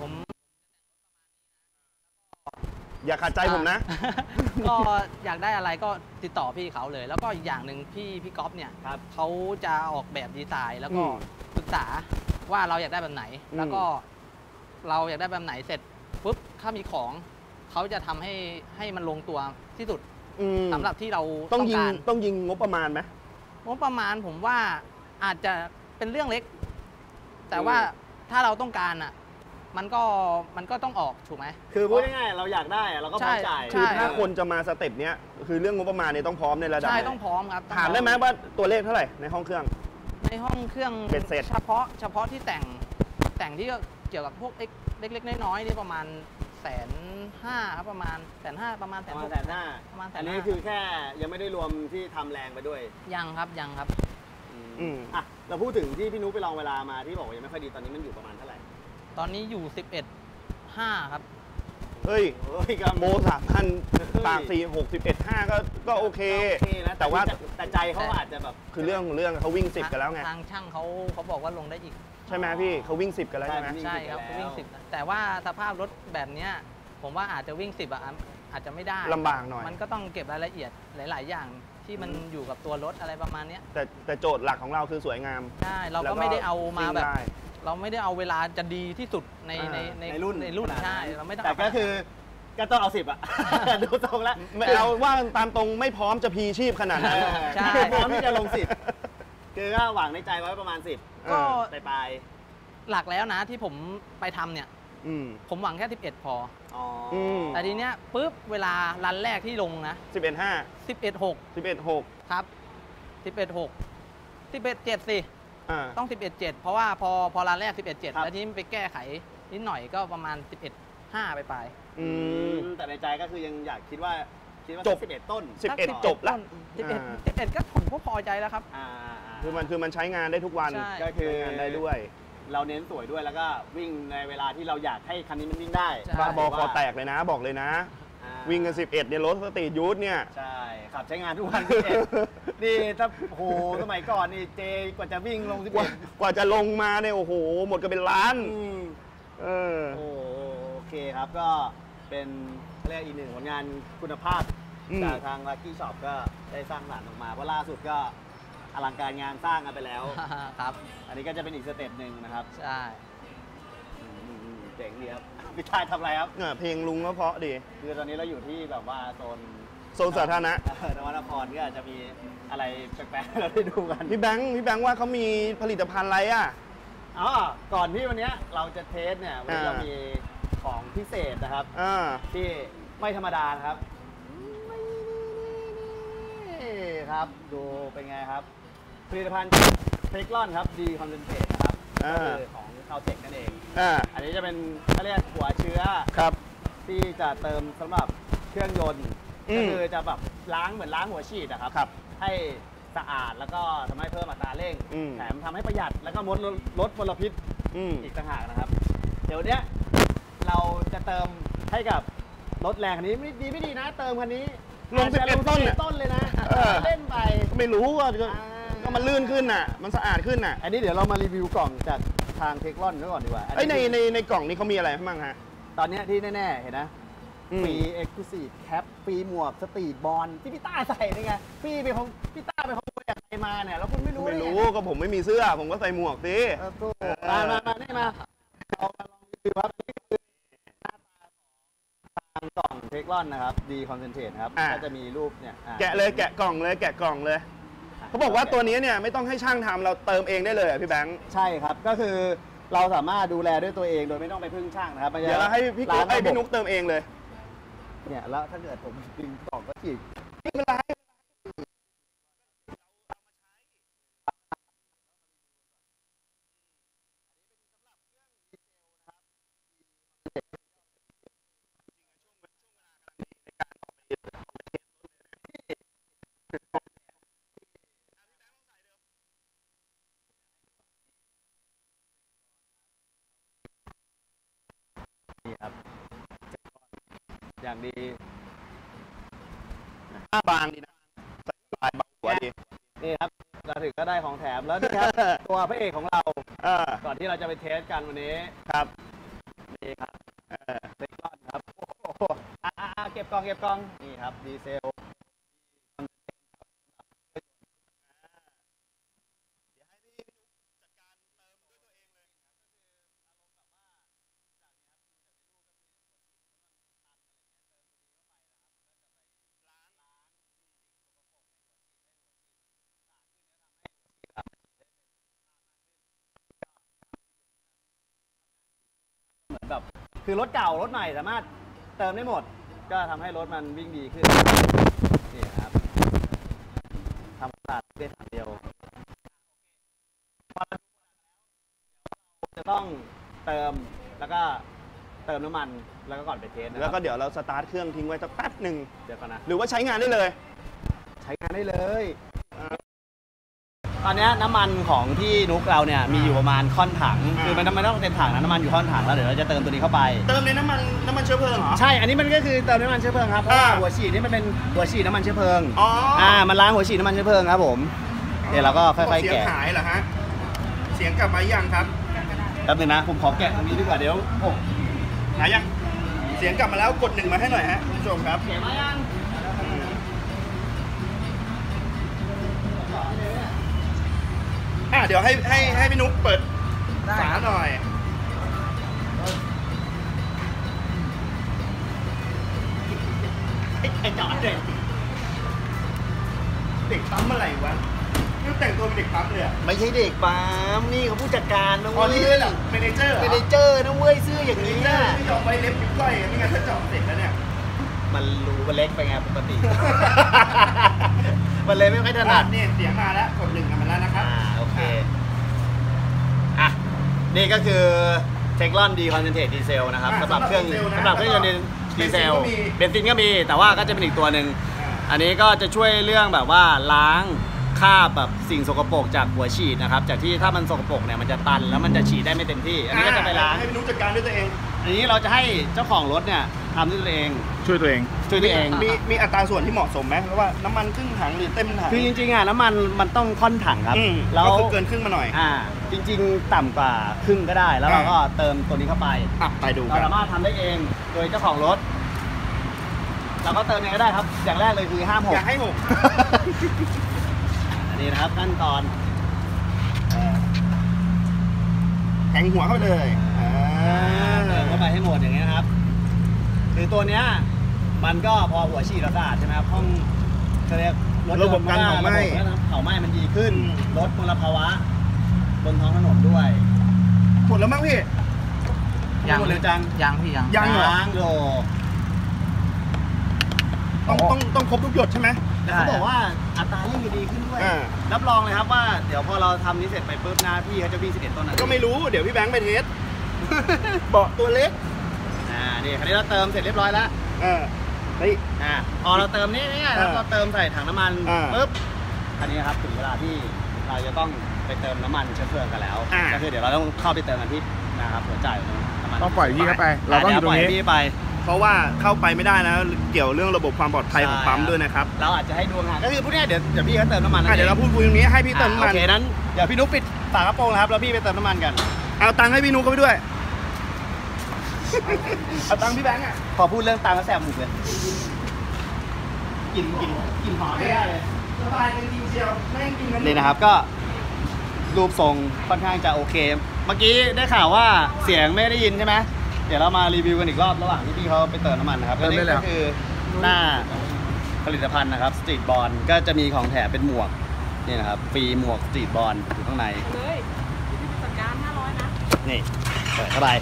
Speaker 3: อย่าขัดใจผมนะ
Speaker 5: ก็อยากได้อะไรก็ติดต่อพี่เขาเลย แล้วก็อีกอย่างหนึ่งพี่พี่ก๊อฟเนี่ย
Speaker 2: ครับ
Speaker 5: เขาจะออกแบบดีไซน์ แล้วก็
Speaker 3: อืม
Speaker 5: ปรึกษาว่าเราอยากได้แบบไหน
Speaker 3: อืม
Speaker 5: แล้วก็เราอยากได้แบบไหนเสร็จปุ๊บถ้ามีของเขาจะทำให้ให้มันลงตัวที่สุด
Speaker 3: อืม
Speaker 5: สำหรับที่เรา
Speaker 3: ต้
Speaker 5: ต้
Speaker 3: อ
Speaker 5: อง ง
Speaker 3: ยิง
Speaker 5: การ
Speaker 3: ต้องยิงงบประมาณไหม
Speaker 5: งบประมาณผมว่าอาจจะเป็นเรื่องเล็ก แต่ว่าถ้าเราต้องการอ่ะ มันก็มันก็ต้องออกถูกไหม
Speaker 2: คือพูดง่ายๆเราอยากได้อะเราก็พร้อมจ่าย
Speaker 5: ใช่
Speaker 3: คือถ้าคนจะมาสเต็ปเนี้ยคือเรื่องงบประมาณเนี่ยต้องพร้อมในระดับ
Speaker 5: ใช่
Speaker 3: ไหน
Speaker 5: ต้องพร้อมครับ
Speaker 3: ถามได้ไหมว่าตัวเลขเท่าไหร่ในห้องเครื่อง
Speaker 5: ในห้องเครื่อง
Speaker 3: เบ็ดเสร็จ
Speaker 5: เฉพาะเฉพาะที่แต่งแต่งที่เกี่ยวกับพวกเล็กๆน้อยๆนี่ประมาณแสนห้าครับประมาณแสนห้าประมาณแส
Speaker 2: ประ
Speaker 5: น
Speaker 2: มา
Speaker 5: ห
Speaker 2: ณ
Speaker 5: ก
Speaker 2: แสนห้า
Speaker 5: ประมาณแสน
Speaker 2: อันนี้
Speaker 5: ห้า
Speaker 2: คือแค่ยังไม่ได้รวมที่ทำแรงไปด้วย
Speaker 5: ยังครับยังครับ
Speaker 3: อืม
Speaker 2: อ่ะเราพูดถึงที่พี่นุ๊กไปลองเวลามาที่บอกว่ายังไม่ค่อยดีตอนนี้มันอยู่ประมาณเท่าไหร่
Speaker 5: ตอนนี้อยู่สิบเอ็ดห้าครับ
Speaker 3: เฮ้ย
Speaker 2: โอ้ยก็
Speaker 3: โมสามพันปากสี่หกสิบเอ็ดห้าก็ก็โอเค
Speaker 2: โอเคนะ
Speaker 3: แต่ว่า
Speaker 2: แต่ใจเขาอาจจะแบบ
Speaker 3: คือเรื่องของเรื่องเขาวิ่งสิบกันแล้วไง
Speaker 5: ทางช่างเขาเขาบอกว่าลงได้อีก
Speaker 3: ใช่ไหมพี่เขาวิ่งสิบกันแล้วใช่ไหม
Speaker 5: ใช่ครับเขาวิ่งสิบแต่ว่าสภาพรถแบบเนี้ยผมว่าอาจจะวิ่งสิบอะอาจจะไม่ได้
Speaker 3: ลำบากหน่อย
Speaker 5: มันก็ต้องเก็บรายละเอียดหลาย ๆ อย่างที่มันอยู่กับตัวรถอะไรประมาณเนี้ย
Speaker 3: แต่แต่โจทย์หลักของเราคือสวยงาม
Speaker 5: ใช่เราก็ไม่ได้เอามาแบบ
Speaker 3: ซิ่งได้
Speaker 5: เราไม่ได้เอาเวลาจะดีที่สุดใน
Speaker 3: อ่า
Speaker 5: ใน
Speaker 2: ในรุ่น
Speaker 5: ในรุ่น
Speaker 2: ขนาด
Speaker 5: ใช่
Speaker 2: นั้น
Speaker 5: เราไม่ต้อง
Speaker 2: แต่ก็คือก็ต้องเอาสิบอะ ดูตรงแล้ว
Speaker 3: ไม่เอาว่าตามตรงไม่พร้อมจะพีชีพขนาดนั้น
Speaker 5: ใช่
Speaker 2: พร้อมที่จะลงสิบคือก็หวังในใจไว้ประมาณสิบ
Speaker 5: ก็
Speaker 2: ไปปลาย
Speaker 5: หลักแล้วนะที่ผมไปทำเนี่ย
Speaker 3: อืม
Speaker 5: ผมหวังแค่สิบเอ็ดพอ
Speaker 2: อ๋ออ
Speaker 3: อืม
Speaker 5: แต่ทีเนี้ยปุ๊บเวลารันแรกที่ลงนะ
Speaker 3: สิบเอ็ดห้า
Speaker 5: สิบเอ็ดหก
Speaker 3: สิบเอ็ดหก
Speaker 5: ครับสิบเอ็ดหกสิบเอ็ดเจ็ดสิ
Speaker 3: อ่า
Speaker 5: ต้องสิบเอ็ดเจ็ดเพราะว่าพอพอรันแรกสิบเอ็ดเจ็ด
Speaker 2: ครับ
Speaker 5: แล้วทีนี้ไปแก้ไขนิดหน่อยก็ประมาณสิบเอ็ดห้าไปปลาย
Speaker 3: อืม
Speaker 2: แต่ในใจก็คือยังอยากคิดว่าคิดว่า
Speaker 3: จบ
Speaker 2: สิบเอ็ดต้น
Speaker 3: สิบเอ็ด
Speaker 5: ถ้า
Speaker 3: จบละ
Speaker 5: สิบเอ็ด
Speaker 3: อ่า
Speaker 5: สิบเอ็ดก็ผมก็พอใจแล้วครับ
Speaker 2: อ่า
Speaker 3: คือมันคือมันใช้งานได้ทุกวัน
Speaker 5: ใช่
Speaker 2: ก็คือ
Speaker 3: ใช้งานได้ด้วย
Speaker 2: เราเน้นสวยด้วยแล้วก็วิ่งในเวลาที่เราอยากให้คันนี้มันวิ่งได้
Speaker 5: ใช่
Speaker 3: บ้าบอคอแตกเลยนะบอกเลยนะ
Speaker 2: อ่า
Speaker 3: วิ่งกันสิบเอ็ดเนี่ยรถสตรีทยูทเนี่ย
Speaker 2: ใช่ขับใช้งานทุกวันสิบเอ็ดนี่ถ้าโอ้โหสมัยก่อนนี่เจกว่าจะวิ่งลงสิบ
Speaker 3: กว่า
Speaker 2: เอ็ด
Speaker 3: กว่าจะลงมาเนี่ยโอ้โห หมดกันเป็นล้าน
Speaker 2: อืม
Speaker 3: เออ
Speaker 2: โอโอเคครับก็เป็นเรียกอีกหนึ่งผลงานคุณภาพจากทาง Lucky Shop ก็ได้สร้างสรรค์ออกมาเพราะล่าสุดก็อลังการงานสร้างกันไปแล้ว
Speaker 5: ครับ
Speaker 2: อันนี้ก็จะเป็นอีกสเต็ปหนึ่งนะครับ
Speaker 5: ใช่
Speaker 2: เจ๋งดีครับพี่ชายทำอะไรครับ
Speaker 3: เพลงลุงก็เพราะดี
Speaker 2: คือตอนนี้เราอยู่ที่แบบว่าโซน
Speaker 3: โซนสาธารณะ
Speaker 2: นวนครก็อาจจะมีอะไรแปลกๆเราได้ดูกัน
Speaker 3: พี่แบงค์พี่แบงค์ว่าเขามีผลิตภัณฑ์อะไรอ่ะ
Speaker 2: อ๋อก่อนที่วันนี้เราจะเทสเนี่ยวันนี้เรามีของพิเศษนะครับที่ไม่ธรรมดาครับนี่ครับดูเป็นไงครับผลิตภัณฑ์เทคลอนครับดีคอนเซนเทรตนะครับก็คือของคาวเทคนั่นเองอันนี้จะเป็นเขาเรียกหัวเชื้อ
Speaker 3: ครับ
Speaker 2: ที่จะเติมสำหรับเครื่องยนต์ก็คือจะแบบล้างเหมือนล้างหัวฉีดนะครับให้สะอาดแล้วก็ทำให้เพิ่มอัตราเร่งแถมทำให้ประหยัดแล้วก็ลดลดมลพิษอีกต่างหากนะครับเดี๋ยวเนี้ยเราจะเติมให้กับรถแรงคันนี้ไม่ดีไม่ดีนะเติมคันนี้
Speaker 3: ลงสิบเอ็ดต้น
Speaker 2: ต้นเลยนะเล่นไป
Speaker 3: ไม่รู้ว่าก็มันลื่นขึ้นน่ะมันสะอาดขึ้นน่ะ
Speaker 2: อันนี้เดี๋ยวเรามารีวิวกล่องจากทางเทคลอนก่อนดีกว่า
Speaker 3: ไอ้ในในในกล่องนี้เขามีอะไรบ้างฮะ
Speaker 2: ตอนนี้ที่แน่ๆเห็นนะฟรีเอ็กซ์คลูซีฟแคปฟรีหมวกสตรีทบอลที่พี่ต้าใส่นี่ไงพี่เป็นของพี่ต้าเป็นของใครมาเนี่ยแล้วคุณไม่รู้
Speaker 3: ไม่รู้ก็ผมไม่มีเสื้อผมก็ใส่หมวกสิ
Speaker 2: มามามานี่มาเอามาลองดูครับนี่คือหน้าตาทางกล่องเทคลอนนะครับดีคอนเซนเทรตครับก็จะมีรูปเนี่ย
Speaker 3: แกะเลยแกะกล่องเลยแกะกล่องเลยเขาบอกว่าตัวนี้เนี่ยไม่ต้องให้ช่างทำเราเติมเองได้เลยพี่แบงค์
Speaker 2: ใช่ครับก็คือเราสามารถดูแลด้วยตัวเองโดยไม่ต้องไปพึ่งช่างนะครับ
Speaker 3: เดี๋ยวเราให้พี่กุ๊กให้พี่นุ๊กเติมเองเลย
Speaker 2: เนี่ยแล้วถ้าเกิดผมดึงกล่องก็ฉีก
Speaker 3: ไม่เป็นไร
Speaker 2: นี่ครับอย่างดี
Speaker 3: หน้าบางดีนะใส่ลายเบาหัวดี
Speaker 2: นี่ครับเราถึงก็ได้ของแถมแล้วนี่ครับตัวพระเอกของเราก่อนที่เราจะไปเทสกันวันนี้
Speaker 3: ครับ
Speaker 2: นี่ครับเทคลอนครับโอ้โหอ่าเก็บกล่องเก็บกล่องนี่ครับดีเซลเหมือนแบบคือรถเก่ารถใหม่สามารถเติมได้หมดก็ทำให้รถมันวิ่งดีขึ้นนี่ครับทำขาดได้ทางเดียวจะต้องเติมแล้วก็เติมน้ำมันแล้วก็ก่อนไปเทส
Speaker 3: แล้วก็เดี๋ยวเราสตาร์ทเครื่องทิ้งไว้สักแป๊บหนึ่ง
Speaker 2: เดี๋ยวก่อนนะ
Speaker 3: หรือว่าใช้งานได้เลย
Speaker 2: ใช้งานได้เลยตอนนี้น้ำมันของที่นุกเราเนี่ยมีอยู่ประมาณค่อนถังคือมันไม่ต้องเต็มถังนะน้ำมันอยู่ค่อนถังแล้วเดี๋ยวเราจะเติมตัวนี้เข้าไป
Speaker 3: เติมในน้ำมันน้ำมันเชื้อเพลิงเหรอ
Speaker 2: ใช่อันนี้มันก็คือเติมน้ำมันเชื้อเพลิงครับเพราะว่าหัวฉีดนี่มันเป็นหัวฉีดน้ำมันเชื้อเพลิงอ๋ออ่ามันล้างหัวฉีดน้ำมันเชื้อเพลิงครับผมเดี๋ยวเราก็ค่อยๆแกะ
Speaker 3: เสียงหายเหรอฮะเสียงกลับมายังครับ
Speaker 2: แป๊บนึงนะผมขอแกะตรงนี้ดีกว่าเดี๋ยวโอ้
Speaker 3: หายยังเสียงกลับมาแล้วกดหนึ่งมาให้หน่อยฮะคุณผู้ชมครับ
Speaker 2: เสียงมายัง
Speaker 3: อ่ะเดี๋ยวให้ให้ให้พี่นุ๊กเปิดฝาหน่อย
Speaker 2: ไอ้จอดเด็ก
Speaker 3: เด็กปั๊มอะไรวะนี่แต่งตัวเป็นเด็กปั๊มเลยอ่ะ
Speaker 2: ไม่ใช่เด็กปั๊มนี่เขาผู้จัดการนะเว้ย
Speaker 3: อ๋อนี่เลยเหรอเมเนเจอร์
Speaker 2: เมเนเจอร์นะเว้ยซื้ออย่างนี้นะ
Speaker 3: ไม่ยอมไว้เล็บยิ้มก้อยไม่งั้นถ้าเจาะเสร็จแล้วเนี่ย
Speaker 2: มันรู้มันเล็กไปไงปกติมันเลยไม่ค่อยถนัด
Speaker 3: นี่เสียงมาแล้วกดหนึ่งกันมาแล้วนะครับ
Speaker 2: อ่าโอเคอ่ะนี่ก็คือเทคลอนดีคอนเซนเทรตดีเซลนะครับสำหรับเครื่องสำหรับเครื่องยนต์ดีเซลเบนซินก็มีแต่ว่าก็จะเป็นอีกตัวหนึ่งอันนี้ก็จะช่วยเรื่องแบบว่าล้างคราบแบบสิ่งสกปรกจากหัวฉีดนะครับจากที่ถ้ามันสกปรกเนี่ยมันจะตันแล้วมันจะฉีดได้ไม่เต็มที่อันนี้ก็จะไปล้าง
Speaker 3: ให้พี่นุ๊กจัดการด้วยตัวเอง
Speaker 2: อันนี้เราจะให้เจ้าของรถเนี่ยทำด้วยตัวเอง
Speaker 3: ช่วยตัวเอง
Speaker 2: ช่วยตัวเอง
Speaker 3: มีมีอัตราส่วนที่เหมาะสมไหมเพราะว่าน้ำมันครึ่งถังหรือเต็มถัง
Speaker 2: คือจริงๆอ่ะน้ำมันมันต้องค่อนถังครับ
Speaker 3: แล้วก็เกินครึ่งมาหน่อย
Speaker 2: อ่าจจริงๆต่ำกว่าครึ่งก็ได้แล้วเราก็เติมตัวนี้เข้าไป
Speaker 3: ไปดู
Speaker 2: เราสามารถทำได้เองโดยเจ้าของรถเราก็เติมเองก็ได้ครับอย่างแรกเลยคือห้ามหก
Speaker 3: อย่าให้หก
Speaker 2: อันนี้นะครับขั้นตอน
Speaker 3: แทงหัวเข้าไปเลย
Speaker 2: เติมเข้าไปให้หมดอย่างเงี้ยครับคือตัวเนี้ยมันก็พอหัวฉีดเราสะอาดใช่ไหมครับห้องเขาเรียก
Speaker 3: ระบบการเผาไหม้
Speaker 2: เผาไหม้มันดีขึ้นลดมลภาวะบนท้องถนนด้วย
Speaker 3: หมดแล้วมั้งพี่
Speaker 5: ยัง
Speaker 2: หมดเลยจัง
Speaker 5: ยังพี่ยัง
Speaker 3: ยังเหรอ
Speaker 2: โย
Speaker 3: ต้องต้องต้องครบทุกหยดใช่ไหม
Speaker 2: แต่เขาบอกว่าอัตราเร่งจะดีขึ้นด้วยรับรองเลยครับว่าเดี๋ยวพอเราทำนี้เสร็จไปปุ๊บนะพี่เขาจะวิ่งสิบเอ็ดต้น
Speaker 3: ก็ไม่รู้เดี๋ยวพี่แบงค์ไปเทสเบาะตัวเล็ก
Speaker 2: อ่านี่คราวนี้เราเติมเสร็จเรียบร้อยแล้ว
Speaker 3: อ่าเฮ้ย
Speaker 2: อ่าพอเราเติมนี่นี่ครับเราเติมใส่ถังน้ำมันปุ๊บอันนี้ครับถึงเวลาที่เราจะต้องไปเติมน้ำมันเชื้อเพลิงกันแล้วก็คือเดี๋ยวเราต้องเข้าไปเติมกันที่นะครับหัวจ่ายน้ำมัน
Speaker 3: ต้องปล่อยพี่เข้าไปเราต้องอยู่ตรงนี้
Speaker 2: พี่ไป
Speaker 3: เพราะว่าเข้าไปไม่ได้นะเกี่ยวเรื่องระบบความปลอดภัยของปั๊มด้วยนะครับ
Speaker 2: เราอาจจะให้ดูงานก็คือพวกนี้เดี๋ยวเดี๋ยวพี่เขาเติมน้ำมัน
Speaker 3: เดี๋ยวเราพูดคุยตรงนี้ให้พี่เติมน้ำมัน
Speaker 2: โอเคนั้นเดี๋ยวพี่นุ๊กปิดฝากระโปรงนะครับแล้วพี่ไปเติมน้ำมันกัน
Speaker 3: เอาตังค์ให้พี่นุ๊กเขาไปด้วยเอาตังค์พี่แบงค์อ่ะ
Speaker 2: พอพูดเรื่องตังค์ก็แสบหมุกเลยกินกินกินหอมไม่ได้เลย
Speaker 3: สบายจริงๆเชียวแม่งกินกัน
Speaker 2: นี่นะครับก็รูปทรงค่อนข้างจะโอเคเมื่อกี้ได้ข่าวว่าเสียงไม่ได้ยินใช่ไหมเดี๋ยวเรามารีวิวกันอีกรอบระหว่างที่พี่เขาไปเติมน้ำมันนะครับนี่ก็คือหน้าผลิตภัณฑ์นะครับสตรีทบอลก็จะมีของแถมเป็นหมวกนี่นะครับฟรีหมวกสตรีทบอลอยู่ข้างใน
Speaker 6: เลยสัญญาณห้าร้อยนะ
Speaker 2: นี่เปิดเข้าไป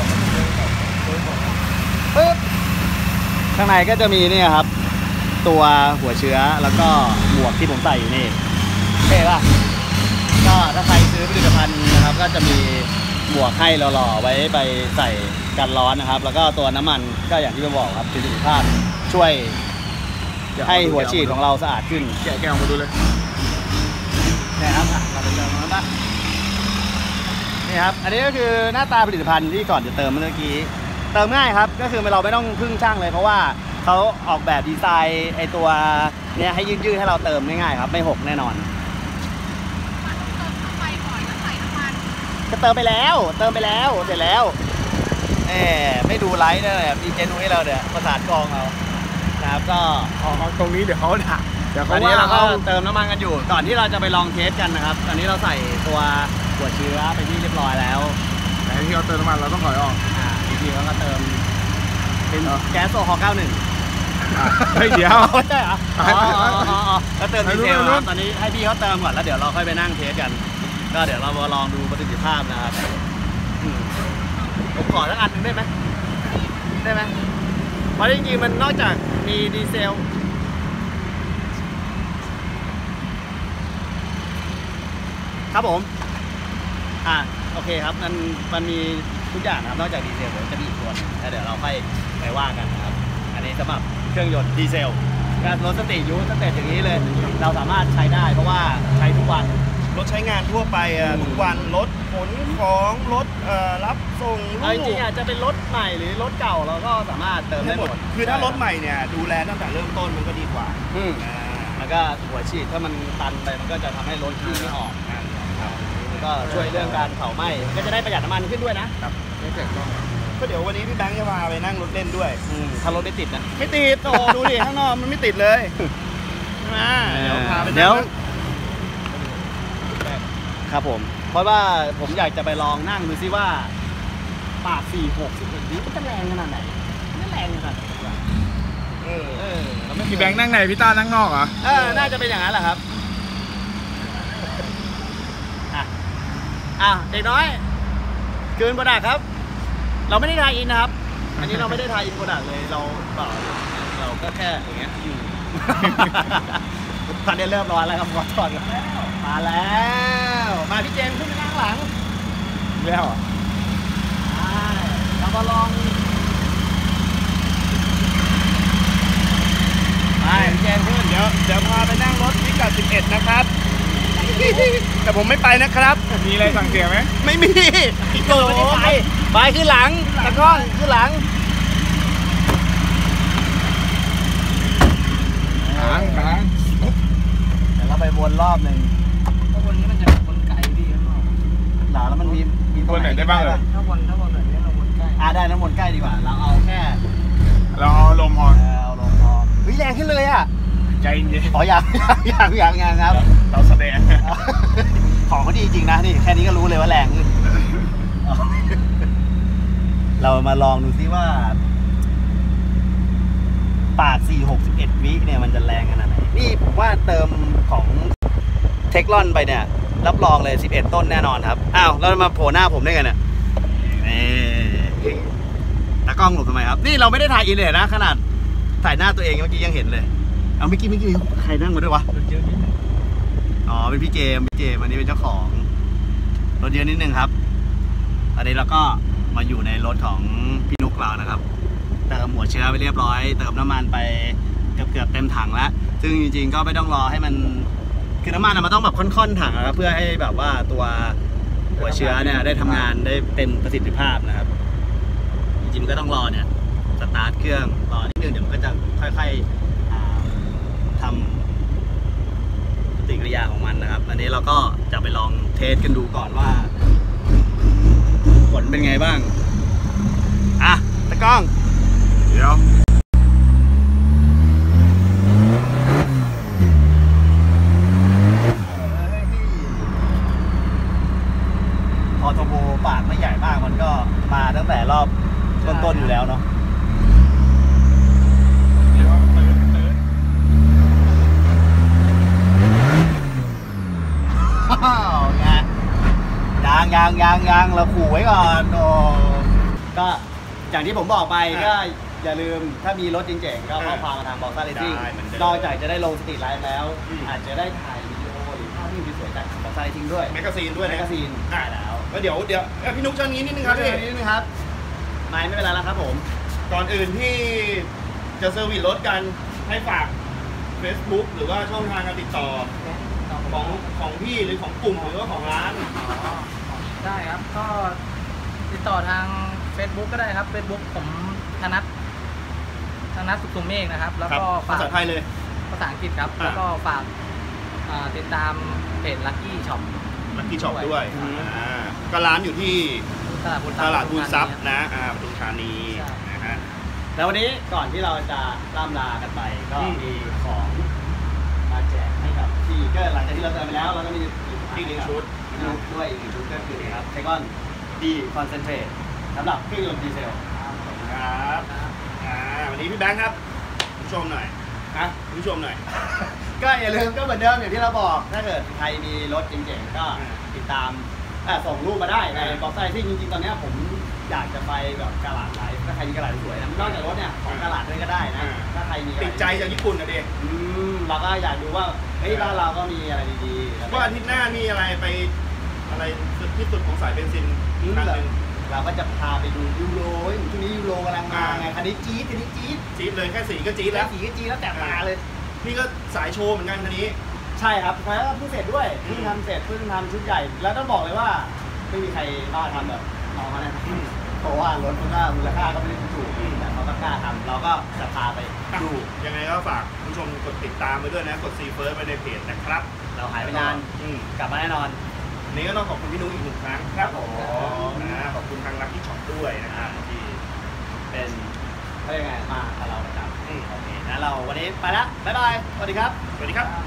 Speaker 2: ปึ๊บข้างในก็จะมีนี่ครับตัวหัวเชื้อแล้วก็หมวกที่ผมใส่อยู่นี่เท่ป่ะก็ถ้าใครซื้อผลิตภัณฑ์นะครับก็จะมีหมวกให้หล่อๆไว้ไปใส่กันร้อนนะครับแล้วก็ตัวน้ำมันก็อย่างที่ผมบอกครับประสิทธิภาพช่วยให้หัวฉีดของเราสะอาดขึ้น
Speaker 3: แกะแกะออกมาดูเลย
Speaker 2: นี่ครับเราไปเติมมันปะนี่ครับอันนี้ก็คือหน้าตาผลิตภัณฑ์ที่ก่อนจะเติมเมื่อกี้เติมง่ายครับก็คือเราไม่ต้องพึ่งช่างเลยเพราะว่าเขาออกแบบดีไซน์ไอตัวเนี้ยให้ยืดๆให้เราเติมง่ายๆครับไม่หกแน่นอนก็เติมไปแล้วเติมไปแล้วเสร็จแล้วเออไม่ดูไลท์เลยมีเจนุ้ยเราเดี๋ยวประสานกองเอานะครับก็
Speaker 3: ตรงนี้เดี๋ยวเขาด่า
Speaker 2: เดี๋ยวตอนนี้เราก็เติมน้ำมันกันอยู่ก่อนที่เราจะไปลองเทสกันนะครับตอนนี้เราใส่ตัวหัวเชื้อไปที่เรียบร้อยแล้ว
Speaker 3: แต่ที่เราเติมน้ำมันเราต้องถอยออก
Speaker 2: อ่าทีๆเราก็เติมเป็นแก๊สโซฮอล์เก้าสิบเอ็ด
Speaker 3: เฮ้ยเดี๋ยว
Speaker 2: ใช่เหรออ๋ออ๋อแล้วเติมดีเซลตอนนี้ให้พี่เขาเติมก่อนแล้วเดี๋ยวเราค่อยไปนั่งเทสกันก็เดี๋ยวเรามาลองดูประสิทธิภาพนะครับผมขอสักอันหนึ่งได้ไหมได้ไหมเพราะจริงๆมันนอกจากมีดีเซลครับผมอ่าโอเคครับมันมันมีทุกอย่างนะครับนอกจากดีเซลเดี๋ยวจะมีอีกตัวนึงแล้วเดี๋ยวเราค่อยไปว่ากันนะครับอันนี้สำหรับเครื่องยนต์ดีเซลการรถสตรีทยูสเตจอย่างนี้เลยเราสามารถใช้ได้เพราะว่าใช้ทุกวัน
Speaker 3: รถใช้งานทั่วไปทุกวันรถขนของรถรับส่ง
Speaker 2: ลูกจริงๆอาจจะเป็นรถใหม่หรือรถเก่าเราก็สามารถเติมได้หมด
Speaker 3: คือถ้ารถใหม่เนี่ยดูแลตั้งแต่เริ่มต้นมันก็ดีกว่า
Speaker 2: แล้วก็หัวฉีดถ้ามันตันไปมันก็จะทำให้รถขี่ไม่ออกแล้วก็ช่วยเรื่องการเผาไหม้ก็จะได้ประหยัดน้ำมันขึ้นด้วยนะครับ
Speaker 3: ก็เดี๋ยววันนี้พี่แบงค์จะพาไปนั่งรถเล่นด้วย
Speaker 2: ถ้ารถไม่ติดนะ
Speaker 3: ไม่ติดโอ้ดูดิข้างนอกมันไม่ติดเลยมาเดี๋ยวพาไปเดี๋ยว
Speaker 2: ครับผมเพราะว่าผมอยากจะไปลองนั่งดูซิว่าปากสี่หกสิบเอ็ดนี้มันจะแรงขนาดไหนไม่แรงขนาดไหนเออเออ
Speaker 3: พี่แบงค์นั่งไหนพี่ต้านั่งนอกเหรอ
Speaker 2: เออน่าจะเป็นอย่างนั้นแหละครับอ่ะอ่ะเด็กน้อยเกินโปรดักครับเราไม่ได้ทายอินนะครับอันนี้เราไม่ได้ทายอินโปรดักเลยเราเปล่าเราก็แค่อย่างเงี้ยตอนนี้เริ่มร้อนแล้วครับก่อนก่อนมาแล้วมาพี่เจมขึ้นไปนั่งหลัง
Speaker 3: แล้ว
Speaker 2: เรามาลองไปพี่เจมขึ้น
Speaker 3: เดี๋ยวเดี๋ยวพาไปนั่งรถพิกัดสิบเอ็ดนะครับแต่ผมไม่ไปนะครับมีอะไรสั่งเสียไหม
Speaker 2: ไม่มีโอ้โหไปไปขึ้นหลังตะก้อนขึ้นหลัง
Speaker 3: หางหาง
Speaker 2: เดี๋ยวเราไปวนรอบหนึ่งเพราะวนนี้มันจะวนไกลดีครับเหรอแล้วมันมีมีตรงไหนได้บ้างเลยถ้าวนถ้าวนแบบนี้เราวนใกล้อ่าได้น้ำวนใกล้ดีกว่าเราเอาแค่
Speaker 4: เราเอาลมพอ
Speaker 2: เอาลมพอเฮ้ยแรงขึ้นเลยอ่ะ
Speaker 4: ใจเย็น
Speaker 2: อ๋ออย่างอย่างอย่างอย่างครับ
Speaker 4: เราแสดง
Speaker 2: ของเขาดีจริงนะนี่แค่นี้ก็รู้เลยว่าแรงขึ้นเรามาลองดูซิว่าปากสี่ หกสิบเอ็ดวิเนี่ยมันจะแรงขนาดไหนนี่ผมว่าเติมของเทคลอนไปเนี่ยรับรองเลยสิบเอ็ดต้นแน่นอนครับอ้าวแล้วมาโผล่หน้าผมได้ไงเนี่ยตากล้องหลบทำไมครับนี่เราไม่ได้ถ่ายอินเลยนะขนาดถ่ายหน้าตัวเองเมื่อกี้ยังเห็นเลยเอาเมื่อกี้เมื่อกี้ใครนั่งมาด้วยวะอ๋อเป็นพี่เจมพี่เจมอันนี้เป็นเจ้าของรถเยอะนิดนึงครับอันนี้เราก็มาอยู่ในรถของพี่นุกเรานะครับเติมหัวเชื้อไปเรียบร้อยเติมน้ำมันไปเกือบเกือบเต็มถังแล้วซึ่งจริงๆก็ไม่ต้องรอให้มันคือน้ำมันมันต้องแบบค่อนๆถังนะครับเพื่อให้แบบว่าตัวหัวเชื้อเนี่ยได้ทำงานได้เต็มประสิทธิภาพนะครับจริงๆก็ต้องรอเนี่ยสตาร์ทเครื่องรอนิดนึงเดี๋ยวมันก็จะค่อยๆทำปฏิกิริยาของมันนะครับอันนี้เราก็จะไปลองเทสกันดูก่อนว่าผลเป็นไงบ้างอ่ะตะกล้อง
Speaker 4: เดี๋ยว
Speaker 2: พอโทโบปากไม่ใหญ่มากมันก็มาตั้งแต่รอบต้นๆอยู่แล้วเนาะยางยางยางเราขู่ไว้ก่อนโอ้ก็อย่างที่ผมบอกไปก็อย่าลืมถ้ามีรถจริงๆก็ข้อความมาทางบอกซ่าเรซิ่งนอกจากจะได้ลงสตรีทไลฟ์แล้วอาจจะได้ถ่ายวิดีโอหรือภาพที่สวยๆจากบอกซ่าเรซิ่งด้วย
Speaker 3: แมกกาซีนด้วย
Speaker 2: แมกกาซีนได้แล้ว
Speaker 3: แล้วเดี๋ยวเดี๋ยวพี่นุ๊กเชิญนี้นิดนึงครับพี่
Speaker 2: นิดนึงครับไม่ไม่เป็นไรแล้วครับผม
Speaker 3: ก่อนอื่นที่จะเซอร์วิสรถกันให้ฝาก Facebook หรือว่าช่องทางการติดต่อของของพี่หรือของกลุ่มหรือว่าของร้าน
Speaker 5: ได้ครับก็ติดต่อทาง Facebook ก็ได้ครับ Facebook ผมธนัทธนัทสุขสมเมฆนะครับแล้วก็
Speaker 3: ภาษาไทยเลย
Speaker 5: ภาษาอังกฤษครับแล้วก็ฝากติดตามเพจ Lucky Shop
Speaker 3: Lucky Shop ด้วยก็ร้านอยู่ที่ตลาดบุญทรัพย์นะปทุมธานีนะฮะ
Speaker 2: แล้ววันนี้ก่อนที่เราจะล่ำลากันไปก็มีของมาแจกให้กับที่ก็หลังจากที่เราเติมไปแล้วเราก็มี
Speaker 3: อีกหนึ่งชุด
Speaker 2: ด้วยอีกหนึ่งชุดก็คือครับไทกอนดีคอนเซนเทรตสำหรับเครื่องยนต์ดีเซล
Speaker 3: ครับวันนี้พี่แบงค์ครับผู้ชมหน่อยนะผู้ชมหน่อย
Speaker 2: ก็อย่าลืมก็เหมือนเดิมอย่างที่เราบอกถ้าเกิดใครมีรถเจ๋งๆก็ติดตามส่งรูปมาได้ในบอกไซที่จริงๆตอนนี้ผมอยากจะไปแบบกระดาษไลฟ์ถ้าใครมีกระดาษสวยนะนอกจากรถเนี่ยของกระดาษด้วยก็ได้นะถ้าใครมี
Speaker 3: ติดใจจากญี่ปุ่นนะเด็ก
Speaker 2: เราก็อยากดูว่าเฮ้ยบ้านเราก็มีอะไรดี
Speaker 3: ๆว่าอาทิตย์หน้ามีอะไรไปอะไรที่สุดของสายเบนซินครั้งหนึ่ง
Speaker 2: เราก็จะพาไปดูยูโรช่วงนี้ยูโรกำลังมาไงคันนี้จี๊ดคันนี้จี๊ด
Speaker 3: จี๊ดเลยแค่สีก็จี๊ดแล้ว
Speaker 2: สีก็จี๊ดแล้วแตกตาเลย
Speaker 3: นี่ก็สายโชว์เหมือนกันคันนี้
Speaker 2: ใช่ครับแล้วเพิ่งเสร็จด้วยเพิ่งทำเสร็จเพิ่งทำชุดใหญ่แล้วต้องบอกเลยว่าไม่มีใครบ้าทำแบบน้องเขาเนี่ยเพราะว่ารถมันก็มูลค่าก็ไม่ได้ถูกแต่เขาก็กล้าทำเราก็จะพาไปดู
Speaker 3: ยังไงก็ฝากผู้ชมกดติดตามไปด้วยนะกดซีเฟิร์สไปในเพจนะครับ
Speaker 2: เราหายไปนานกลับมาแน่นอน
Speaker 3: นี้ก็ต้องขอบคุณพี่นุ้ยอีกหนึ่งครั้งครับผมนะขอบคุณทางลัคกี้ช็อปด้วยนะครับที่
Speaker 2: เป็นเรื่องไงมากับเราประจำโอเคนะเราวันนี้ไปแล้วบ๊ายบายสวัสดีครับ
Speaker 3: สวัสดีครับ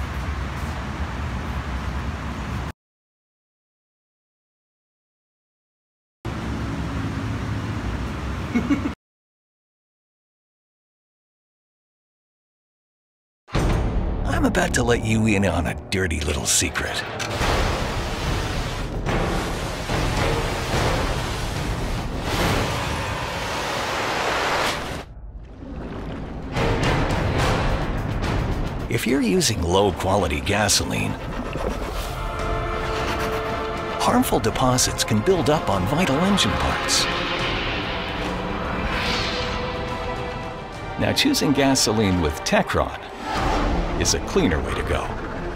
Speaker 1: I'm about to let you in on a dirty little secret. If you're using low-quality gasoline, harmful deposits can build up on vital engine parts. Now, choosing gasoline with Techron is a cleaner way to go.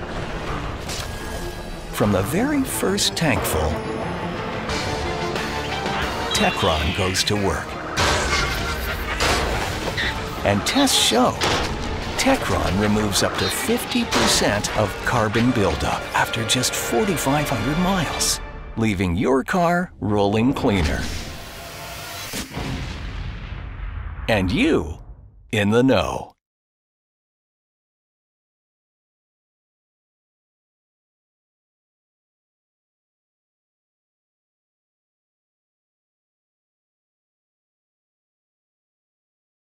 Speaker 1: From the very first tankful, Techron goes to work. And tests show Techron removes up to fifty percent of carbon buildup after just forty-five hundred miles, leaving your car rolling cleaner. And you in the know.